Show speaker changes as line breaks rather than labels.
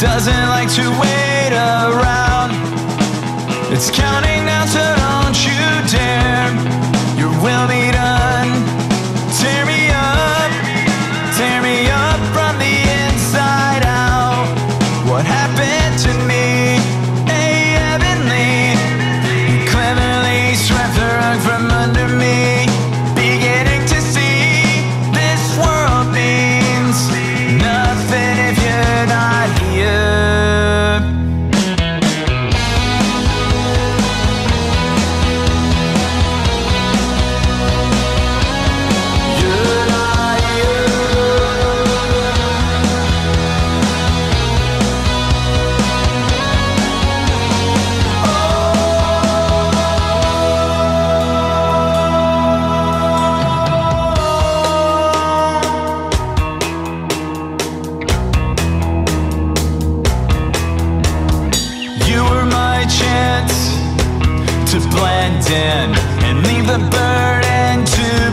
doesn't like to wait around. It's counting down, so don't you dare. Your will be done. Tear me up from the inside out. What happened to me? Hey, heavenly, you cleverly swept the rug from under me. Beginning to see this world means nothing if you're not here. You're not here. You were my chance to blend in and leave the burden to